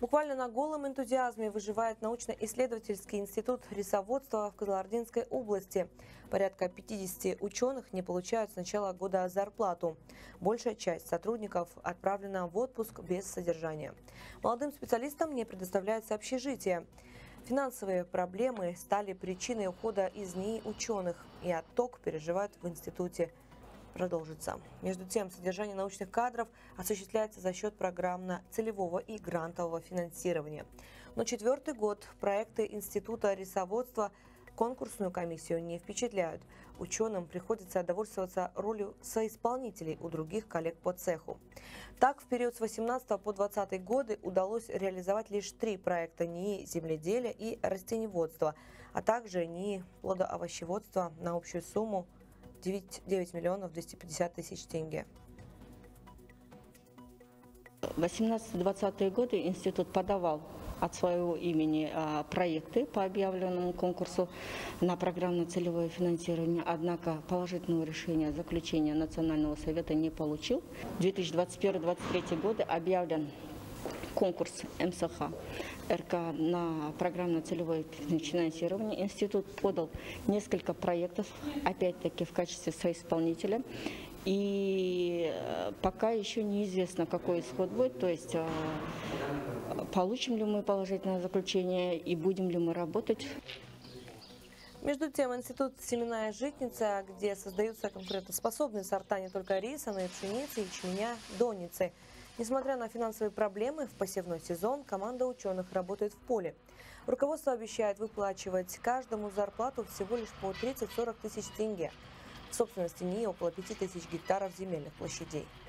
Буквально на голом энтузиазме выживает научно-исследовательский институт рисоводства в Кызылординской области. Порядка 50 ученых не получают с начала года зарплату. Большая часть сотрудников отправлена в отпуск без содержания. Молодым специалистам не предоставляется общежитие. Финансовые проблемы стали причиной ухода из НИИ ученых, и отток переживают в институте. Продолжится. Между тем, содержание научных кадров осуществляется за счет программно-целевого и грантового финансирования. Но 4-й год проекты Института рисоводства конкурсную комиссию не впечатляют. Ученым приходится довольствоваться ролью соисполнителей у других коллег по цеху. Так, в период с 18 по 20 годы удалось реализовать лишь 3 проекта НИИ земледелия и растениеводства, а также НИИ плодоовощеводства на общую сумму 9 миллионов 250 тысяч тенге. В 18-20 годы институт подавал от своего имени проекты по объявленному конкурсу на программно-целевое финансирование, однако положительного решения заключения Национального совета не получил. В 2021-2023 годы объявлен конкурс МСХ РК на программно-целевое финансирование. Институт подал несколько проектов, опять-таки в качестве соисполнителя. И пока еще неизвестно, какой исход будет, то есть получим ли мы положительное заключение и будем ли мы работать. Между тем, институт «Семенная житница», где создаются конкурентоспособные сорта не только риса, но и пшеницы, ячменя, донницы. Несмотря на финансовые проблемы, в посевной сезон команда ученых работает в поле. Руководство обещает выплачивать каждому зарплату всего лишь по 30-40 тысяч тенге. В собственности НИИ около 5000 гектаров земельных площадей.